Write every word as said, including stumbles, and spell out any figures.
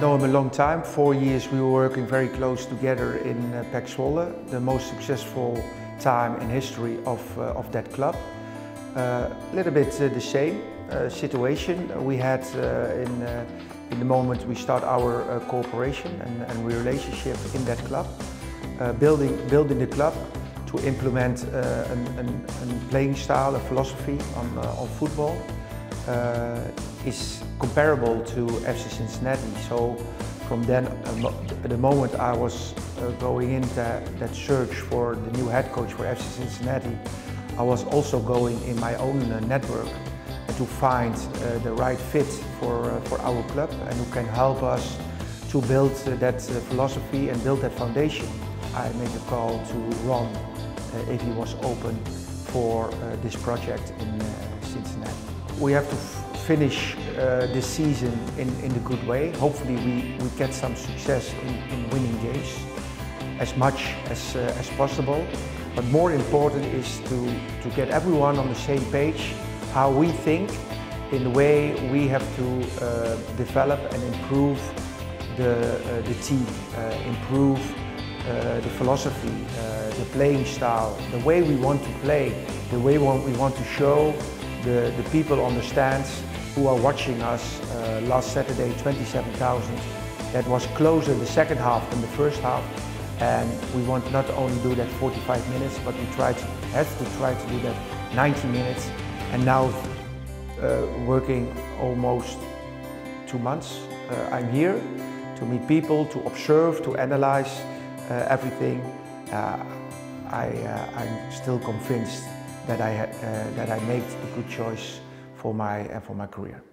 know him a long time. Four years we were working very close together in uh, Pek Zwolle, the most successful time in history of, uh, of that club. A uh, little bit uh, the same uh, situation we had uh, in, uh, in the moment we start our uh, cooperation and, and relationship in that club. Uh, building, building the club to implement uh, an, an, an playing style, a philosophy on, uh, on football. Uh, is comparable to F C Cincinnati. So from then, uh, the moment I was uh, going into that search for the new head coach for F C Cincinnati, I was also going in my own uh, network to find uh, the right fit for, uh, for our club and who can help us to build uh, that uh, philosophy and build that foundation. I made a call to Ron uh, if he was open for uh, this project in uh, Cincinnati. We have to finish uh, this season in, in a good way. Hopefully we, we get some success in, in winning games as much as, uh, as possible. But more important is to, to get everyone on the same page, how we think, in the way we have to uh, develop and improve the, uh, the team, uh, improve uh, the philosophy, uh, the playing style, the way we want to play, the way we want to show the, the people on the stands who are watching us. Uh, last Saturday, twenty-seven thousand. That was closer the second half than the first half. And we want not only do that forty-five minutes, but we try to have to try to do that ninety minutes. And now, uh, working almost two months, uh, I'm here to meet people, to observe, to analyze uh, everything. Uh, I, uh, I'm still convinced that I, uh, that I made a good choice for my, uh, for my career.